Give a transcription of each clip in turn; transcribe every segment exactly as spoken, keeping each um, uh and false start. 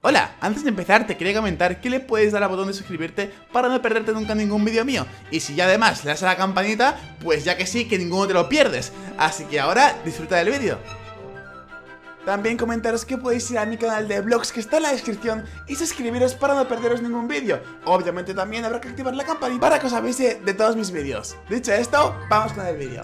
Hola, antes de empezar te quería comentar que le puedes dar al botón de suscribirte para no perderte nunca ningún vídeo mío. Y si ya además le das a la campanita, pues ya que sí, que ninguno te lo pierdes. Así que ahora disfruta del vídeo. También comentaros que podéis ir a mi canal de vlogs que está en la descripción y suscribiros para no perderos ningún vídeo. Obviamente también habrá que activar la campanita para que os avise de todos mis vídeos. Dicho esto, vamos con el vídeo.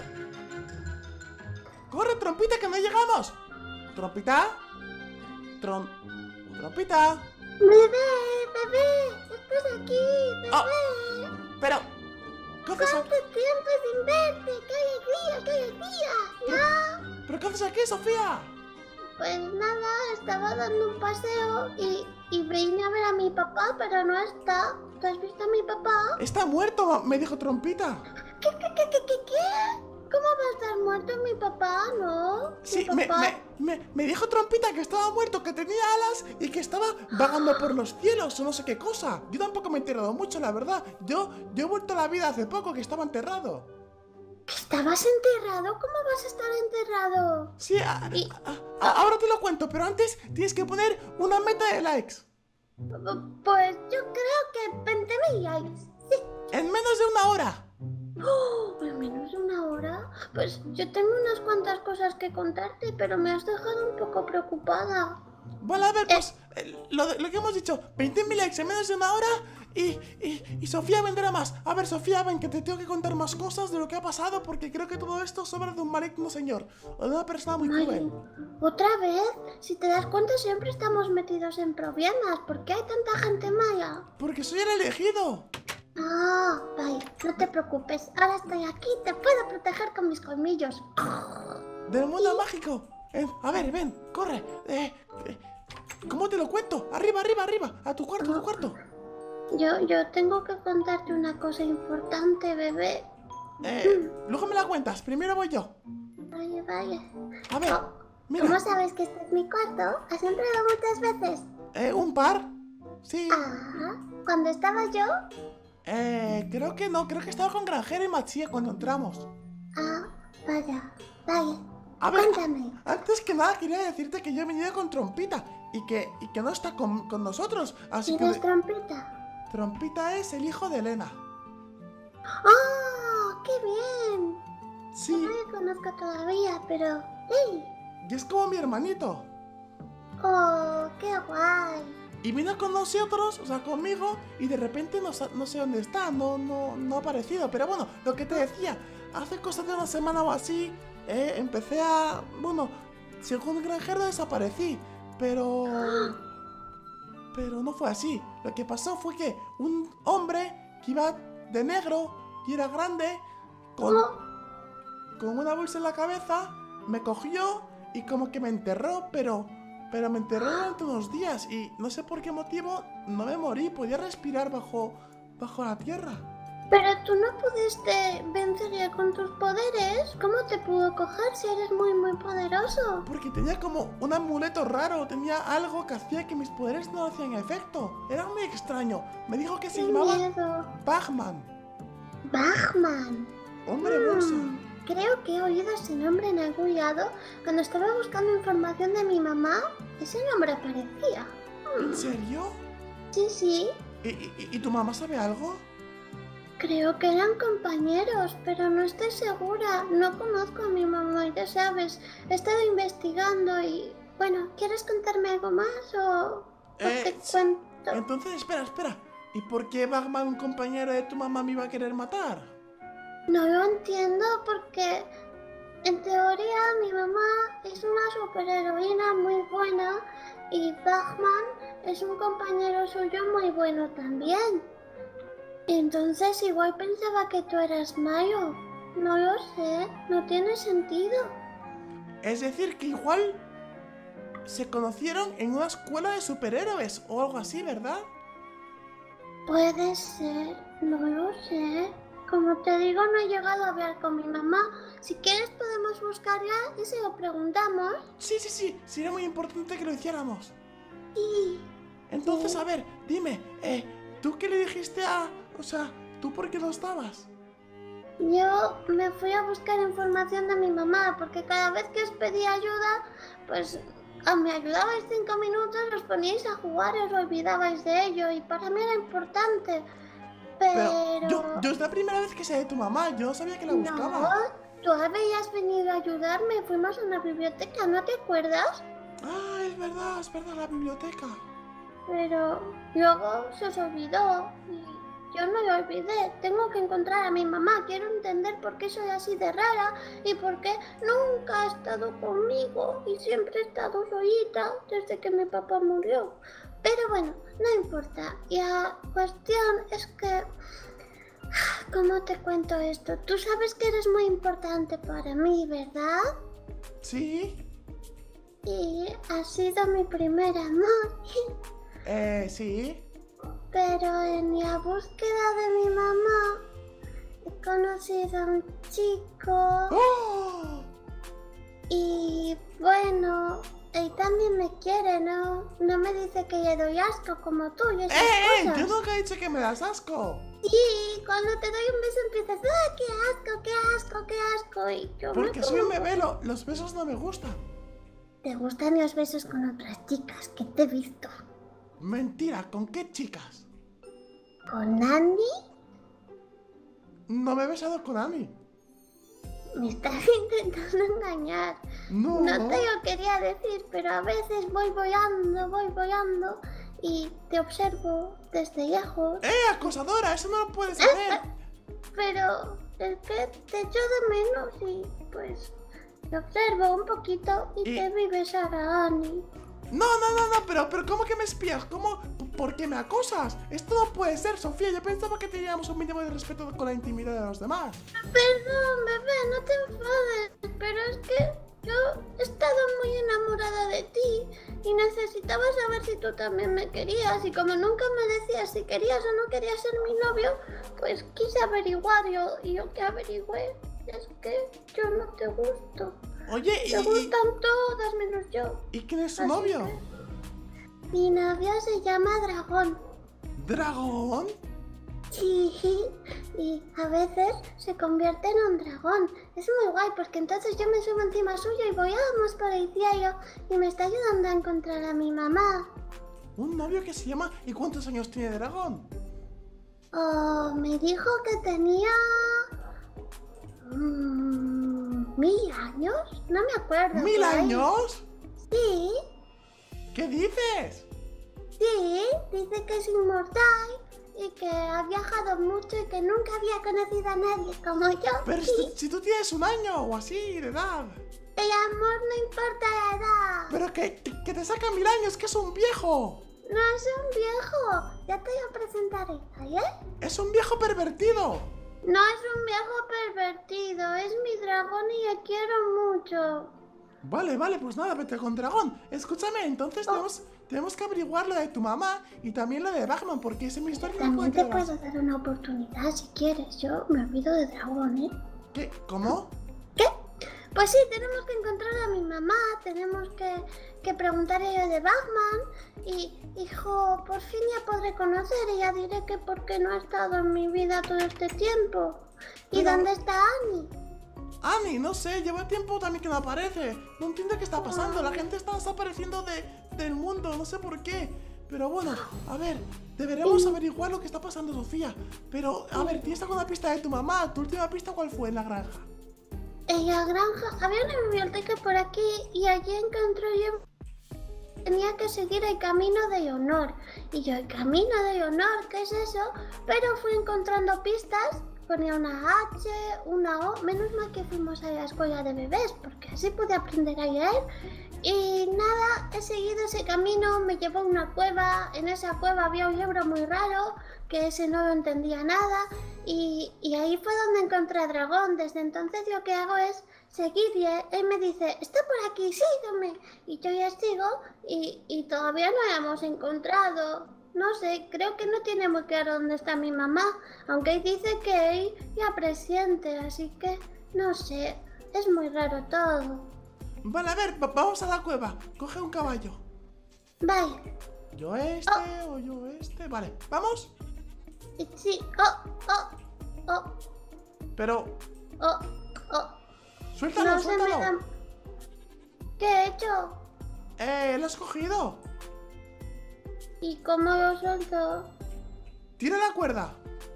¡Corre, Trompita, que no llegamos! ¿Trompita? Trom... ¿Trompita? Bebé, bebé, estás aquí, bebé. Oh, pero... ¿qué haces aquí? ¿Cuánto tiempo sin verte? ¡Qué alegría, qué alegría! ¿No? ¿Pero qué haces aquí, Sofía? Pues nada, estaba dando un paseo y, y vine a ver a mi papá, pero no está. ¿Tú has visto a mi papá? Está muerto, me dijo Trompita. ¿Qué, qué, qué, qué, qué, qué? ¿Cómo va a estar muerto mi papá, no? Sí, ¿Mi me, papá? me, me, me dijo Trompita que estaba muerto, que tenía alas y que estaba vagando por los cielos o no sé qué cosa. Yo tampoco me he enterado mucho, la verdad. Yo, yo he vuelto a la vida hace poco, que estaba enterrado. ¿Estabas enterrado? ¿Cómo vas a estar enterrado? Sí, a, Y- a- a- ahora te lo cuento, pero antes tienes que poner una meta de likes. Pues yo creo que veinte mil likes. Sí. En menos de una hora. ¡Oh! ¿Al menos una hora? Pues yo tengo unas cuantas cosas que contarte, pero me has dejado un poco preocupada. Bueno, a ver, pues eh, lo, de- lo que hemos dicho, veinte mil likes en menos de una hora y, y, y Sofía vendrá más. A ver, Sofía, ven que te tengo que contar más cosas de lo que ha pasado porque creo que todo esto sobra de un maligno señor o de una persona muy Ay, cruel. ¿otra vez? Si te das cuenta siempre estamos metidos en problemas. ¿Por qué hay tanta gente mala? Porque soy el elegido. Ah, vaya, no te preocupes. Ahora estoy aquí, te puedo proteger con mis colmillos. Del mundo mágico. Eh, a ver, ven, corre. Eh, eh, ¿Cómo te lo cuento? Arriba, arriba, arriba. A tu cuarto, a tu cuarto. Yo, yo tengo que contarte una cosa importante, bebé. Eh, luego me la cuentas. Primero voy yo. Vaya, vaya. A ver, Oh, mira. ¿cómo sabes que este es mi cuarto? ¿Has entrado muchas veces? Eh, ¿un par? Sí. Ah, cuando estaba yo. Eh, creo que no. Creo que estaba con Granjero y Machía cuando entramos. Ah, vaya, vaya. A ver, Cuéntame. antes que nada quería decirte que yo he venido con Trompita y que, y que no está con, con nosotros. Así que ¿Tienes de- trompeta? Trompita es el hijo de Elena. ¡Oh, qué bien! Sí, No le conozco todavía, pero... ¡Ey! y es como mi hermanito. ¡Oh, qué guay! Y vino con nosotros, o sea, conmigo, y de repente no, sa- no sé dónde está, no, no, no ha aparecido. Pero bueno, lo que te decía, hace cosa de una semana o así, eh, empecé a... Bueno, según el granjero desaparecí, pero... Pero no fue así. Lo que pasó fue que un hombre que iba de negro y era grande, con, con una bolsa en la cabeza, me cogió y como que me enterró, pero... Pero me enterró durante unos días y no sé por qué motivo no me morí, podía respirar bajo, bajo la tierra. Pero tú no pudiste vencerle con tus poderes. ¿Cómo te pudo coger si eres muy, muy poderoso? Porque tenía como un amuleto raro, tenía algo que hacía que mis poderes no hacían efecto. Era muy extraño. Me dijo que se ¡Qué llamaba miedo! Bachman, Bachman. hombre bolsa. Mm, creo que he oído ese nombre en algún lado. Cuando estaba buscando información de mi mamá, ese nombre aparecía. ¿En serio? Sí, sí. ¿Y, y, y tu mamá sabe algo? Creo que eran compañeros, pero no estoy segura. No conozco a mi mamá, ya sabes. He estado investigando y... Bueno, ¿quieres contarme algo más o, o Eh, te sí. cuento? Entonces, espera, espera. ¿Y por qué Bachman, un compañero de tu mamá, me iba a querer matar? No lo entiendo porque en teoría mi mamá es una superheroína muy buena y Bachman es un compañero suyo muy bueno también. Entonces igual pensaba que tú eras malo. No lo sé, no tiene sentido. Es decir, que igual se conocieron en una escuela de superhéroes o algo así, ¿verdad? Puede ser, no lo sé. Como te digo, no he llegado a hablar con mi mamá. Si quieres podemos buscarla y se lo preguntamos. Sí, sí, sí, sería muy importante que lo hiciéramos. Sí. Entonces, Sí. a ver, dime, eh, ¿tú qué le dijiste a... O sea, ¿tú por qué no estabas? Yo me fui a buscar información de mi mamá porque cada vez que os pedí ayuda, pues ah, me ayudabais cinco minutos, os poníais a jugar y os olvidabais de ello, y para mí era importante. Pero Pero... yo, yo es la primera vez que sé de tu mamá, yo no sabía que la No, buscaba. tú habías venido a ayudarme, fuimos a una biblioteca, ¿no te acuerdas? Ah, es verdad, es verdad, la biblioteca. Pero luego se os olvidó y yo no lo olvidé. Tengo que encontrar a mi mamá. Quiero entender por qué soy así de rara y por qué nunca ha estado conmigo y siempre he estado solita desde que mi papá murió. Pero bueno, no importa. Y la cuestión es que... ¿Cómo te cuento esto? Tú sabes que eres muy importante para mí, ¿verdad? ¿Sí? Y has sido mi primer amor. Eh, sí. Pero en la búsqueda de mi mamá he conocido a un chico ¡Oh! y bueno, él también me quiere, ¿no? No me dice que le doy asco como tú y esas ¡Eh, eh! cosas. Yo nunca he dicho que me das asco. Sí, cuando te doy un beso empiezas, ¡ah, qué asco, qué asco, qué asco! Y yo Porque me soy un pongo- bebé, lo- los besos no me gustan. ¿Te gustan los besos con otras chicas que te he visto? Mentira, ¿con qué chicas? ¿Con Andy? No me he besado con Ani. Me estás intentando engañar. No. No te lo quería decir, pero a veces voy volando, voy volando y te observo desde lejos. ¡Eh, acosadora! Eso no lo puedes hacer. Pero es que te echo de menos y pues te observo un poquito y, Y- te vi besar a Annie. No, no, no, no, pero, pero ¿cómo que me espías? ¿Cómo? ¿Por qué me acosas? Esto no puede ser, Sofía. Yo pensaba que teníamos un mínimo de respeto con la intimidad de los demás. Perdón, bebé, no te enfades, pero es que yo he estado muy enamorada de ti y necesitaba saber si tú también me querías, y como nunca me decías si querías o no querías ser mi novio, pues quise averiguar yo, y yo que averigüé es que yo no te gusto. Oye, Te ¿y, y, gustan todas menos yo. ¿y quién es su Así novio? que mi novio se llama Dragón. ¿Dragón? Sí, y a veces se convierte en un dragón. Es muy guay porque entonces yo me subo encima suyo y volamos por el cielo y me está ayudando a encontrar a mi mamá. ¿Un novio que se llama? ¿Y cuántos años tiene Dragón? Oh, me dijo que tenía... mm, ¿Mil años? No me acuerdo. ¿Mil por ahí. años? Sí, ¿Qué dices? sí, dice que es inmortal y que ha viajado mucho y que nunca había conocido a nadie como yo. Pero Sí. si, si tú tienes un año o así de edad. El amor no importa la edad. Pero que, que, que te saca mil años, que es un viejo. No es un viejo. Ya te lo presentaré, ¿vale? Es un viejo pervertido. No es un viejo pervertido. Es mi dragón y le quiero mucho. Vale, vale, pues nada, vete con Dragón. Escúchame, entonces Oh. tenemos, tenemos que averiguar lo de tu mamá y también lo de Batman, porque ese mi historia no También puede te quedar. puedo dar una oportunidad si quieres. Yo me olvido de dragón, ¿eh? ¿Qué? ¿Cómo? ¿Qué? Pues sí, tenemos que encontrar a mi mamá, tenemos que, que preguntarle lo de Batman y, hijo, por fin ya podré conocer y ya diré que por qué no ha estado en mi vida todo este tiempo. ¿Y Pero- dónde está Annie? Ani, no sé, lleva tiempo también que no aparece. No entiendo qué está pasando, la gente está desapareciendo de, del mundo, no sé por qué. Pero bueno, a ver, deberemos averiguar lo que está pasando, Sofía. Pero, a ver, ¿tienes alguna pista de tu mamá? ¿Tu última pista cuál fue en la granja? En la granja había una biblioteca por aquí y allí encontré yo... Tenía que seguir el camino de honor. Y yo, el camino de honor, ¿qué es eso? Pero fui encontrando pistas. Ponía una H, una O. Menos mal que fuimos a la escuela de bebés, porque así pude aprender a leer. Y nada, he seguido ese camino, me llevó a una cueva. En esa cueva había un libro muy raro, que ese no lo entendía nada. Y, y ahí fue donde encontré a Dragón. Desde entonces lo que hago es seguirle. Él me dice, está por aquí, sígueme. Y yo ya sigo y, y todavía no la hemos encontrado. No sé, creo que no tiene muy claro dónde está mi mamá, aunque él dice que él ya presiente, así que no sé, es muy raro todo. Vale, a ver, va- vamos a la cueva. Coge un caballo. Vale, Yo este o yo este. Vale, ¿vamos? y sí, oh, oh, oh, Pero, oh, oh, suéltalo, no se me suéltalo. da... ¿Qué he hecho? Eh, ¿lo has cogido? ¿Y cómo lo suelto? Tira la cuerda.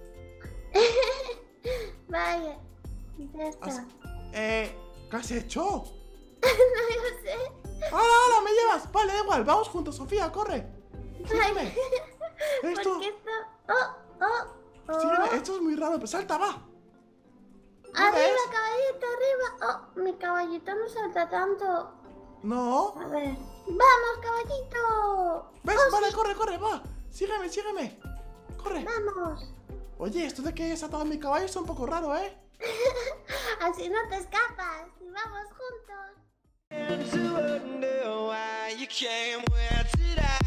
Vaya, ya está. Has- Eh, ¿qué has hecho? No lo sé. ¡Hala, hala! ¡Me llevas! Vale, da igual, vamos juntos, Sofía, corre. Sígueme. Esto, ¿Por qué está? Oh, oh, oh. sígueme, esto es muy raro, pero salta, va. Arriba, ves? caballito, arriba. Oh, mi caballito no salta tanto. No. A ver. ¡Vamos, caballito! ¿Ves? Oh, Vale, sí, corre, corre, va. Sígueme, sígueme. Corre. vamos. Oye, esto de que hayas atado a mi caballo es un poco raro, ¿eh? Así no te escapas. Y vamos juntos. To wonder why you came, where did I